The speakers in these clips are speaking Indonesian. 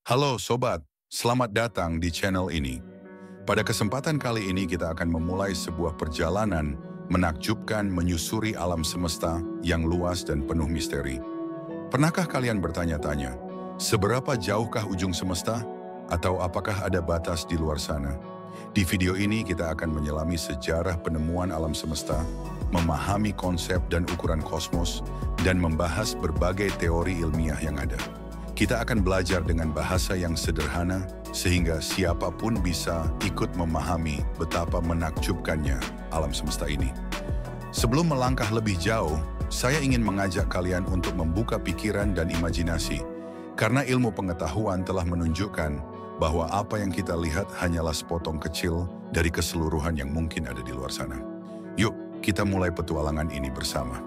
Halo Sobat, selamat datang di channel ini. Pada kesempatan kali ini kita akan memulai sebuah perjalanan menakjubkan menyusuri alam semesta yang luas dan penuh misteri. Pernahkah kalian bertanya-tanya, seberapa jauhkah ujung semesta? Atau apakah ada batas di luar sana? Di video ini kita akan menyelami sejarah penemuan alam semesta, memahami konsep dan ukuran kosmos, dan membahas berbagai teori ilmiah yang ada. Kita akan belajar dengan bahasa yang sederhana, sehingga siapapun bisa ikut memahami betapa menakjubkannya alam semesta ini. Sebelum melangkah lebih jauh, saya ingin mengajak kalian untuk membuka pikiran dan imajinasi, karena ilmu pengetahuan telah menunjukkan bahwa apa yang kita lihat hanyalah sepotong kecil dari keseluruhan yang mungkin ada di luar sana. Yuk, kita mulai petualangan ini bersama.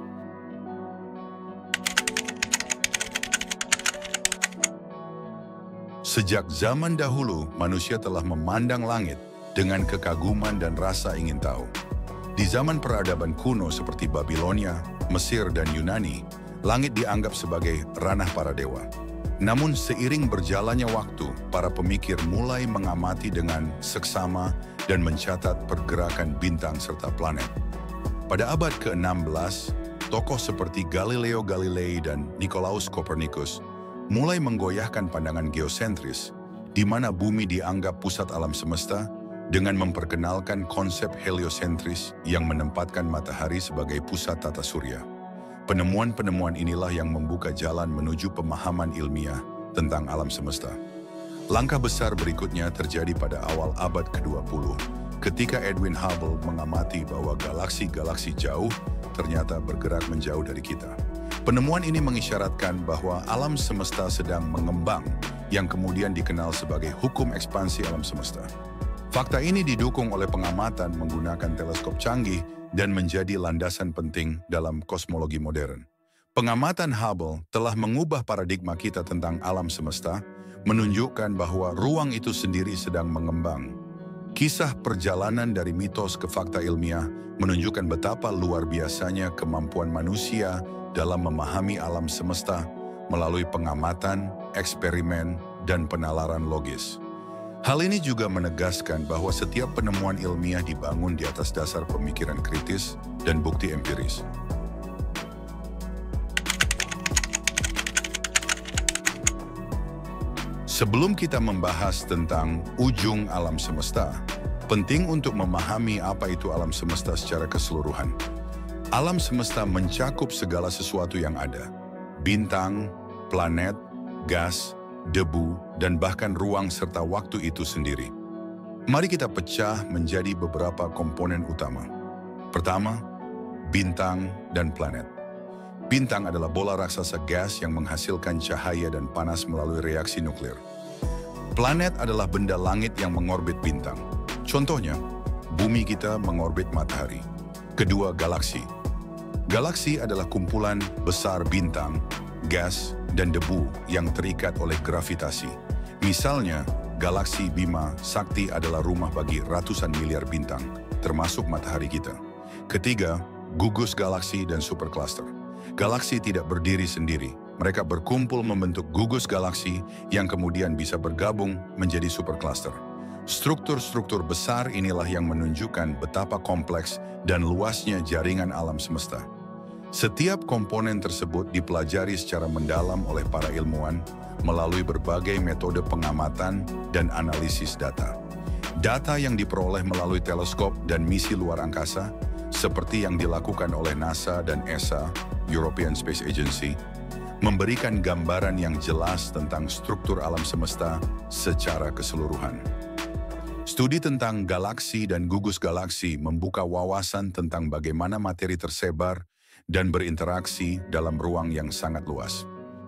Sejak zaman dahulu, manusia telah memandang langit dengan kekaguman dan rasa ingin tahu. Di zaman peradaban kuno seperti Babilonia, Mesir, dan Yunani, langit dianggap sebagai ranah para dewa. Namun seiring berjalannya waktu, para pemikir mulai mengamati dengan seksama dan mencatat pergerakan bintang serta planet. Pada abad ke-16, tokoh seperti Galileo Galilei dan Nicolaus Copernicus mulai menggoyahkan pandangan geosentris, di mana bumi dianggap pusat alam semesta, dengan memperkenalkan konsep heliosentris yang menempatkan matahari sebagai pusat tata surya. Penemuan-penemuan inilah yang membuka jalan menuju pemahaman ilmiah tentang alam semesta. Langkah besar berikutnya terjadi pada awal abad ke-20, ketika Edwin Hubble mengamati bahwa galaksi-galaksi jauh ternyata bergerak menjauh dari kita. Penemuan ini mengisyaratkan bahwa alam semesta sedang mengembang, yang kemudian dikenal sebagai hukum ekspansi alam semesta. Fakta ini didukung oleh pengamatan menggunakan teleskop canggih dan menjadi landasan penting dalam kosmologi modern. Pengamatan Hubble telah mengubah paradigma kita tentang alam semesta, menunjukkan bahwa ruang itu sendiri sedang mengembang. Kisah perjalanan dari mitos ke fakta ilmiah menunjukkan betapa luar biasanya kemampuan manusia dalam memahami alam semesta melalui pengamatan, eksperimen, dan penalaran logis. Hal ini juga menegaskan bahwa setiap penemuan ilmiah dibangun di atas dasar pemikiran kritis dan bukti empiris. Sebelum kita membahas tentang ujung alam semesta, penting untuk memahami apa itu alam semesta secara keseluruhan. Alam semesta mencakup segala sesuatu yang ada. Bintang, planet, gas, debu, dan bahkan ruang serta waktu itu sendiri. Mari kita pecah menjadi beberapa komponen utama. Pertama, bintang dan planet. Bintang adalah bola raksasa gas yang menghasilkan cahaya dan panas melalui reaksi nuklir. Planet adalah benda langit yang mengorbit bintang. Contohnya, bumi kita mengorbit matahari. Kedua, galaksi. Galaksi adalah kumpulan besar bintang, gas, dan debu yang terikat oleh gravitasi. Misalnya, galaksi Bima Sakti adalah rumah bagi ratusan miliar bintang, termasuk matahari kita. Ketiga, gugus galaksi dan supercluster. Galaksi tidak berdiri sendiri. Mereka berkumpul membentuk gugus galaksi yang kemudian bisa bergabung menjadi supercluster. Struktur-struktur besar inilah yang menunjukkan betapa kompleks dan luasnya jaringan alam semesta. Setiap komponen tersebut dipelajari secara mendalam oleh para ilmuwan melalui berbagai metode pengamatan dan analisis data. Data yang diperoleh melalui teleskop dan misi luar angkasa, seperti yang dilakukan oleh NASA dan ESA, European Space Agency, memberikan gambaran yang jelas tentang struktur alam semesta secara keseluruhan. Studi tentang galaksi dan gugus galaksi membuka wawasan tentang bagaimana materi tersebar dan berinteraksi dalam ruang yang sangat luas.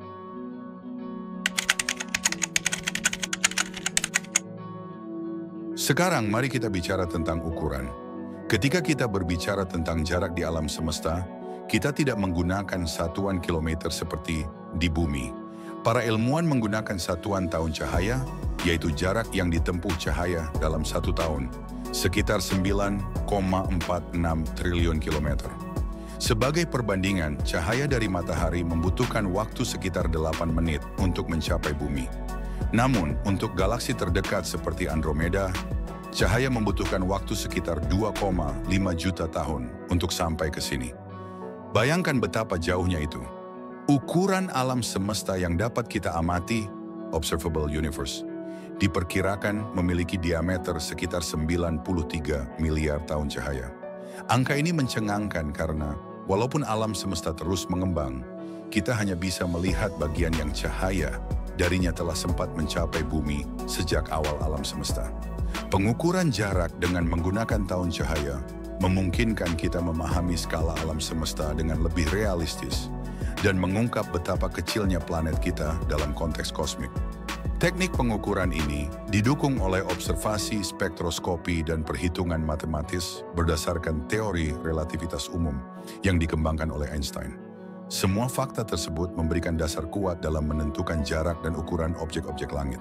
Sekarang mari kita bicara tentang ukuran. Ketika kita berbicara tentang jarak di alam semesta, kita tidak menggunakan satuan kilometer seperti di bumi. Para ilmuwan menggunakan satuan tahun cahaya, yaitu jarak yang ditempuh cahaya dalam 1 tahun, sekitar 9,46 triliun kilometer. Sebagai perbandingan, cahaya dari matahari membutuhkan waktu sekitar 8 menit untuk mencapai bumi. Namun, untuk galaksi terdekat seperti Andromeda, cahaya membutuhkan waktu sekitar 2,5 juta tahun untuk sampai ke sini. Bayangkan betapa jauhnya itu. Ukuran alam semesta yang dapat kita amati, observable universe, diperkirakan memiliki diameter sekitar 93 miliar tahun cahaya. Angka ini mencengangkan karena walaupun alam semesta terus mengembang, kita hanya bisa melihat bagian yang cahaya darinya telah sempat mencapai bumi sejak awal alam semesta. Pengukuran jarak dengan menggunakan tahun cahaya memungkinkan kita memahami skala alam semesta dengan lebih realistis dan mengungkap betapa kecilnya planet kita dalam konteks kosmik. Teknik pengukuran ini didukung oleh observasi spektroskopi dan perhitungan matematis berdasarkan teori relativitas umum yang dikembangkan oleh Einstein. Semua fakta tersebut memberikan dasar kuat dalam menentukan jarak dan ukuran objek-objek langit.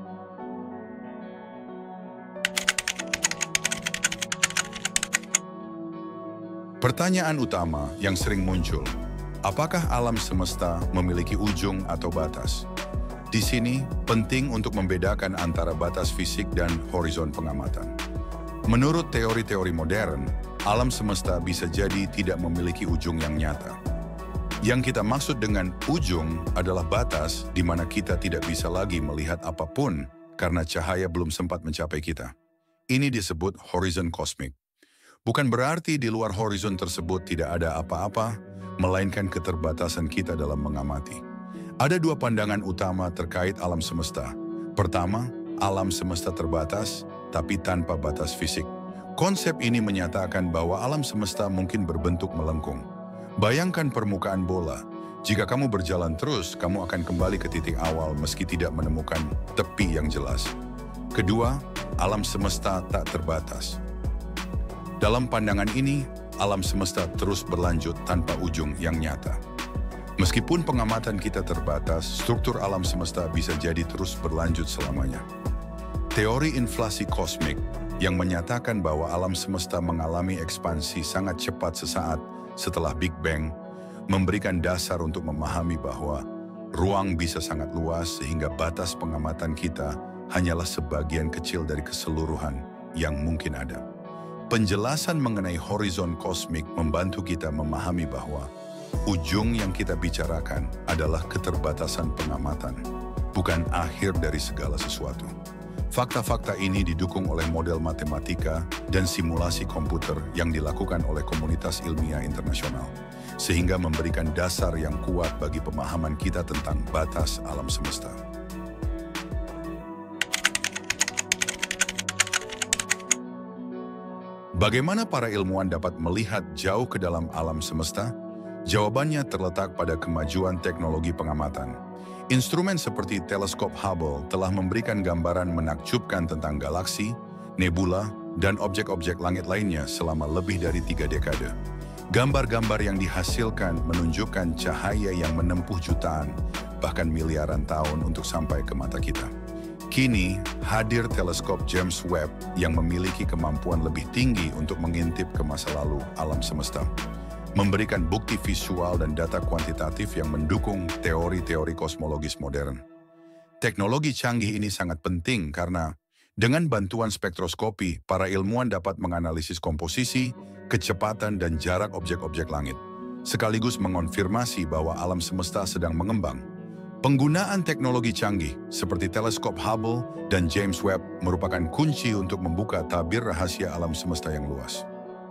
Pertanyaan utama yang sering muncul, apakah alam semesta memiliki ujung atau batas? Di sini, penting untuk membedakan antara batas fisik dan horizon pengamatan. Menurut teori-teori modern, alam semesta bisa jadi tidak memiliki ujung yang nyata. Yang kita maksud dengan ujung adalah batas di mana kita tidak bisa lagi melihat apapun karena cahaya belum sempat mencapai kita. Ini disebut horizon kosmik. Bukan berarti di luar horizon tersebut tidak ada apa-apa, melainkan keterbatasan kita dalam mengamati. Ada dua pandangan utama terkait alam semesta. Pertama, alam semesta terbatas, tapi tanpa batas fisik. Konsep ini menyatakan bahwa alam semesta mungkin berbentuk melengkung. Bayangkan permukaan bola. Jika kamu berjalan terus, kamu akan kembali ke titik awal meski tidak menemukan tepi yang jelas. Kedua, alam semesta tak terbatas. Dalam pandangan ini, alam semesta terus berlanjut tanpa ujung yang nyata. Meskipun pengamatan kita terbatas, struktur alam semesta bisa jadi terus berlanjut selamanya. Teori inflasi kosmik yang menyatakan bahwa alam semesta mengalami ekspansi sangat cepat sesaat setelah Big Bang memberikan dasar untuk memahami bahwa ruang bisa sangat luas sehingga batas pengamatan kita hanyalah sebagian kecil dari keseluruhan yang mungkin ada. Penjelasan mengenai horizon kosmik membantu kita memahami bahwa ujung yang kita bicarakan adalah keterbatasan pengamatan, bukan akhir dari segala sesuatu. Fakta-fakta ini didukung oleh model matematika dan simulasi komputer yang dilakukan oleh komunitas ilmiah internasional, sehingga memberikan dasar yang kuat bagi pemahaman kita tentang batas alam semesta. Bagaimana para ilmuwan dapat melihat jauh ke dalam alam semesta? Jawabannya terletak pada kemajuan teknologi pengamatan. Instrumen seperti teleskop Hubble telah memberikan gambaran menakjubkan tentang galaksi, nebula, dan objek-objek langit lainnya selama lebih dari 3 dekade. Gambar-gambar yang dihasilkan menunjukkan cahaya yang menempuh jutaan, bahkan miliaran tahun untuk sampai ke mata kita. Kini, hadir teleskop James Webb yang memiliki kemampuan lebih tinggi untuk mengintip ke masa lalu alam semesta, memberikan bukti visual dan data kuantitatif yang mendukung teori-teori kosmologis modern. Teknologi canggih ini sangat penting karena dengan bantuan spektroskopi, para ilmuwan dapat menganalisis komposisi, kecepatan, dan jarak objek-objek langit, sekaligus mengonfirmasi bahwa alam semesta sedang mengembang. Penggunaan teknologi canggih seperti teleskop Hubble dan James Webb merupakan kunci untuk membuka tabir rahasia alam semesta yang luas.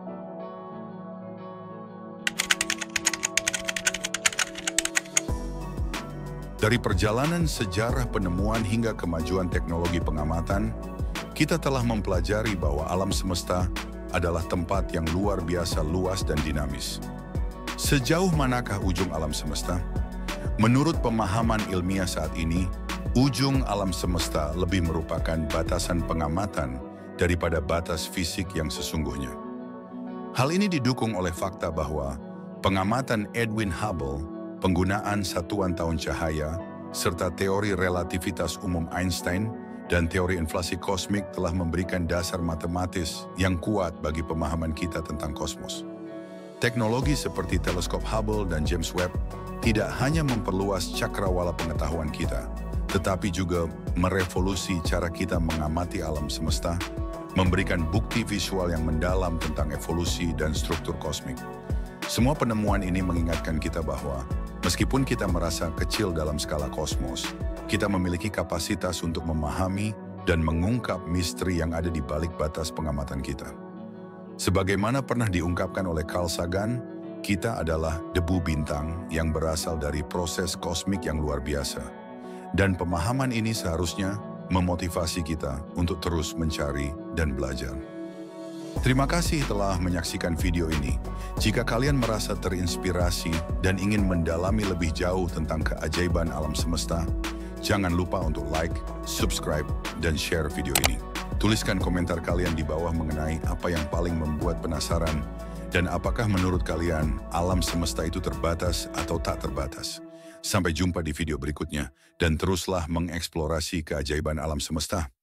Dari perjalanan sejarah penemuan hingga kemajuan teknologi pengamatan, kita telah mempelajari bahwa alam semesta adalah tempat yang luar biasa luas dan dinamis. Sejauh manakah ujung alam semesta? Menurut pemahaman ilmiah saat ini, ujung alam semesta lebih merupakan batasan pengamatan daripada batas fisik yang sesungguhnya. Hal ini didukung oleh fakta bahwa pengamatan Edwin Hubble, penggunaan satuan tahun cahaya, serta teori relativitas umum Einstein dan teori inflasi kosmik telah memberikan dasar matematis yang kuat bagi pemahaman kita tentang kosmos. Teknologi seperti teleskop Hubble dan James Webb tidak hanya memperluas cakrawala pengetahuan kita, tetapi juga merevolusi cara kita mengamati alam semesta, memberikan bukti visual yang mendalam tentang evolusi dan struktur kosmik. Semua penemuan ini mengingatkan kita bahwa meskipun kita merasa kecil dalam skala kosmos, kita memiliki kapasitas untuk memahami dan mengungkap misteri yang ada di balik batas pengamatan kita. Sebagaimana pernah diungkapkan oleh Carl Sagan, kita adalah debu bintang yang berasal dari proses kosmik yang luar biasa. Dan pemahaman ini seharusnya memotivasi kita untuk terus mencari dan belajar. Terima kasih telah menyaksikan video ini. Jika kalian merasa terinspirasi dan ingin mendalami lebih jauh tentang keajaiban alam semesta, jangan lupa untuk like, subscribe, dan share video ini. Tuliskan komentar kalian di bawah mengenai apa yang paling membuat penasaran dan apakah menurut kalian alam semesta itu terbatas atau tak terbatas. Sampai jumpa di video berikutnya dan teruslah mengeksplorasi keajaiban alam semesta.